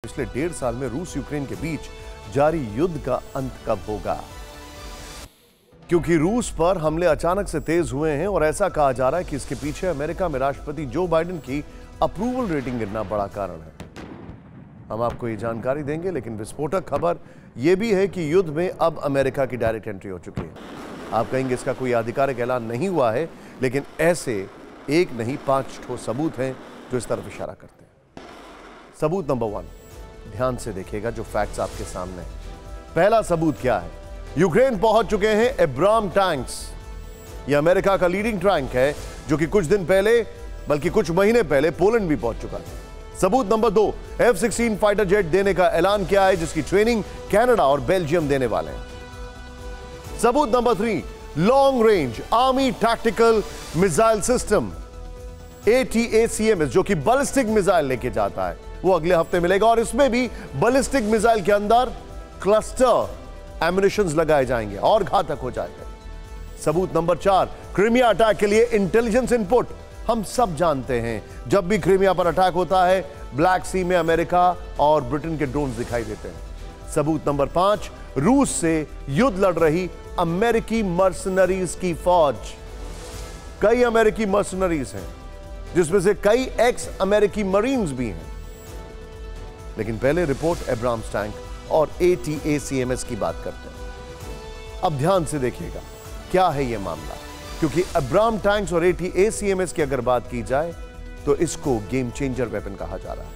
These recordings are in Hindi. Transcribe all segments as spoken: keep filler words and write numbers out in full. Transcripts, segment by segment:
पिछले डेढ़ साल में रूस यूक्रेन के बीच जारी युद्ध का अंत कब होगा, क्योंकि रूस पर हमले अचानक से तेज हुए हैं और ऐसा कहा जा रहा है कि इसके पीछे अमेरिका में राष्ट्रपति जो बाइडेन की अप्रूवल रेटिंग गिरना बड़ा कारण है। हम आपको ये जानकारी देंगे, लेकिन विस्फोटक खबर यह भी है कि युद्ध में अब अमेरिका की डायरेक्ट एंट्री हो चुकी है। आप कहेंगे इसका कोई आधिकारिक ऐलान नहीं हुआ है, लेकिन ऐसे एक नहीं पांच ठोस सबूत हैं जो इस तरफ इशारा करते हैं। सबूत नंबर वन, ध्यान से देखिएगा जो फैक्ट्स आपके सामने हैं। पहला सबूत क्या है? यूक्रेन पहुंच चुके हैं एब्राम टैंक्स। यह अमेरिका का लीडिंग टैंक है जो कि कुछ दिन पहले, बल्कि कुछ महीने पहले पोलैंड भी पहुंच चुका है। सबूत नंबर दो, एफ सिक्सटीन फाइटर जेट देने का ऐलान किया है, जिसकी ट्रेनिंग कनाडा और बेल्जियम देने वाले हैं। सबूत number three, long range army tactical missile system A T A C M S, जो कि बैलिस्टिक मिसाइल लेके जाता है, वो अगले हफ्ते मिलेगा और इसमें भी बैलिस्टिक मिसाइल के अंदर क्लस्टर एम्युनिशंस लगाए जाएंगे और घातक हो जाएगा। सबूत नंबर चार, क्रीमिया अटैक के लिए इंटेलिजेंस इनपुट। हम सब जानते हैं जब भी क्रीमिया पर अटैक होता है, ब्लैक सी में अमेरिका और ब्रिटेन के ड्रोन्स दिखाई देते हैं। सबूत नंबर पांच, रूस से युद्ध लड़ रही अमेरिकी मर्सनरीज की फौज। कई अमेरिकी मर्सनरीज हैं, जिसमें से कई एक्स अमेरिकी मरीन्स भी हैं। लेकिन पहले रिपोर्ट एब्राम्स टैंक और A T A C M S की बात करते हैं। अब ध्यान से देखिएगा क्या है यह मामला, क्योंकि एब्राम टैंक्स और A T A C M S की अगर बात की जाए तो इसको गेम चेंजर वेपन कहा जा रहा है।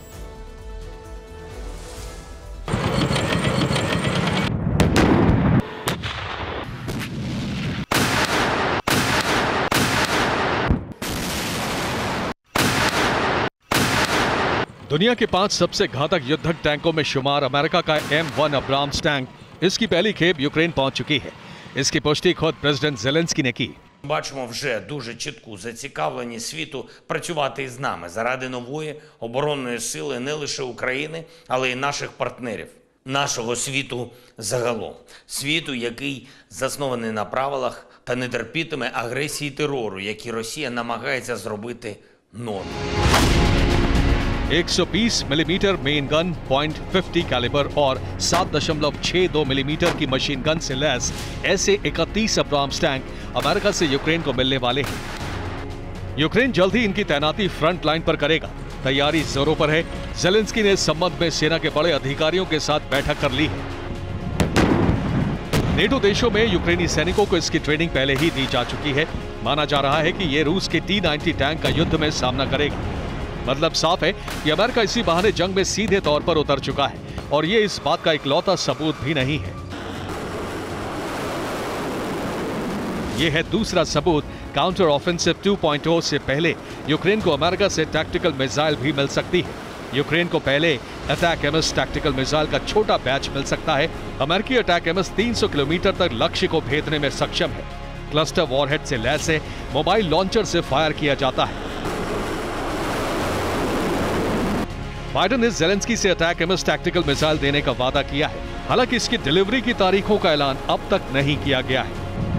दुनिया के पांच सबसे घातक युद्धक टैंकों में शुमार अमेरिका का एम वन अब्राम्स टैंक इसकी पहली खेप यूक्रेन पहुंच चुकी है। इसकी पुष्टि खुद प्रेसिडेंट ज़ेलेंस्की ने की। Бачимо вже дуже чітку зацікавленість світу працювати із нами заради нової оборонної сили не лише України, але й наших партнерів, нашого світу загалом. Світу, який заснований на правилах та не терпітиме агресії і терору, які Росія намагається зробити нормою. एक सौ बीस millimetre main gun, point fifty calibre और सात दशमलव छह दो मिलीमीटर की मशीन गन से लैस ऐसे इकतीस अब्राम्स टैंक अमेरिका से यूक्रेन को मिलने वाले हैं। यूक्रेन जल्द ही इनकी तैनाती फ्रंट लाइन पर करेगा। तैयारी जोरों पर है। ज़ेलेंस्की ने इस संबंध में सेना के बड़े अधिकारियों के साथ बैठक कर ली है। नेटो देशों में यूक्रेनी सैनिकों को इसकी ट्रेनिंग पहले ही दी जा चुकी है। माना जा रहा है कि ये रूस के टी नाइंटी टैंक का युद्ध में सामना करेगा। मतलब साफ है कि अमेरिका इसी बहाने जंग में सीधे तौर पर उतर चुका है और ये इस बात का इकलौता सबूत भी नहीं है। यह है दूसरा सबूत। Counter offensive two point O से पहले यूक्रेन को अमेरिका से टैक्टिकल मिसाइल भी मिल सकती है। यूक्रेन को पहले attack M S tactical missile का छोटा बैच मिल सकता है। अमेरिकी अटैक एम एस तीन सौ किलोमीटर तक लक्ष्य को भेदने में सक्षम है। क्लस्टर वॉरहेड से लैस है। मोबाइल लॉन्चर से फायर किया जाता है। बाइडेन ने ज़ेलेंस्की से attack M S tactical missile देने का वादा किया है। हालांकि इसकी डिलीवरी की तारीखों का ऐलान अब तक नहीं किया गया है।